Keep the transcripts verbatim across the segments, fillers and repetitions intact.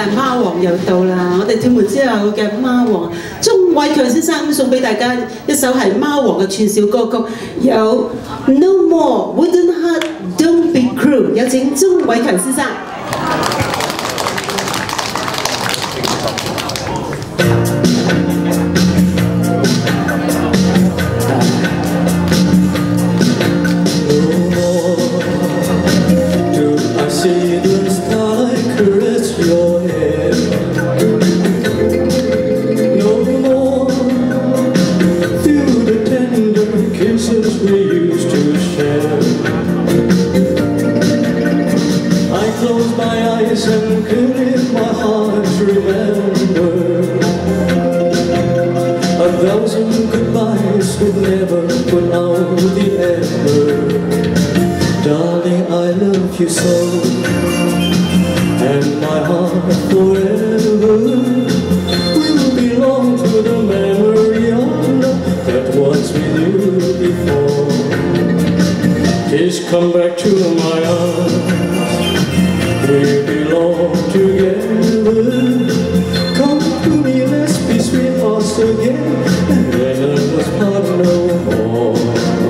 貓王又到啦！我哋跳完之後嘅貓王鍾偉強先生送俾大家一首係貓王嘅串燒歌曲，有 No More Wooden Heart Don't Be Cruel， 有請鍾偉強先生。 Close my eyes and could in my heart remember a thousand goodbyes would never put out the ember. Darling, I love you so, and my heart forever will belong to the memory of love that was with you before. Please come back to my arms. We belong together. Come to me, let's be sweethearts again, and let us part no more.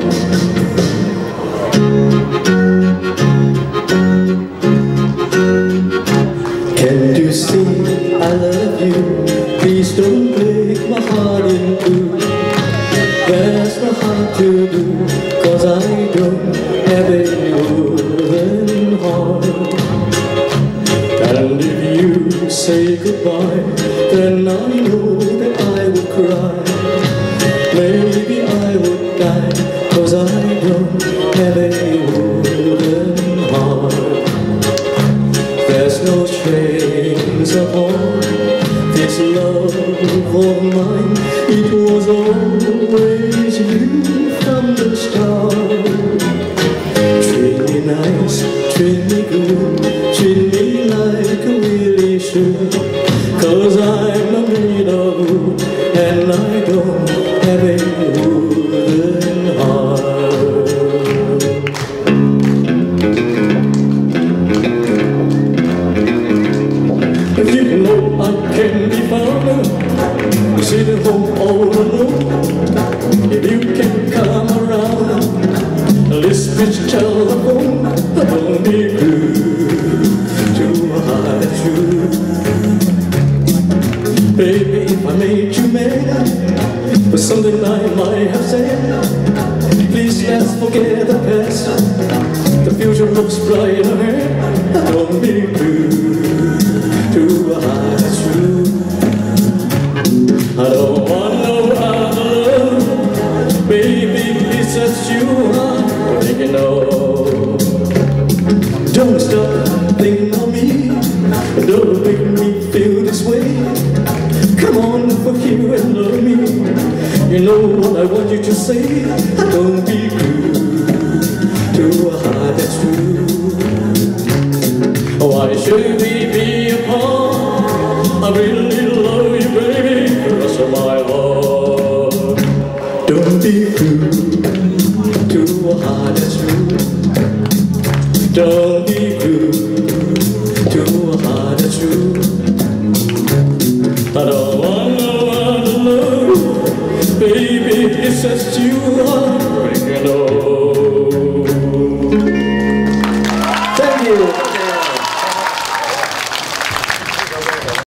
Can't you see I love you? Please don't break my heart in two. There's no hard to do, 'cause I don't have any wooden heart. And if you say goodbye, then I know that I would cry. Maybe I would die, 'cause I don't have a wooden heart. There's no chains upon this love of mine. It was always you from the start. Treat me nice, treat me good, treat me like I really should, 'cause I'm not made of wood, and I don't have a wooden heart. If you know I can be found sitting home all alone, if you can come around this bitch telephone, don't be rude to hide you. Baby, if I made you mad for something I might have said, please let's forget the past. The future looks bright ahead. Don't be rude to hide you. I don't want no other love, baby, it's just you I'm thinking of. Don't stop thinking of me, don't make me feel this way. Come on, forgive and love me. You know what I want you to say. Don't be cruel to a heart that's true. Why should we be apart? I really love you, baby, rest of my heart. Don't be cruel to a heart that's true. Don't be cruel to a heart that's true. I don't want no other love, baby, it's just you I'm breaking up.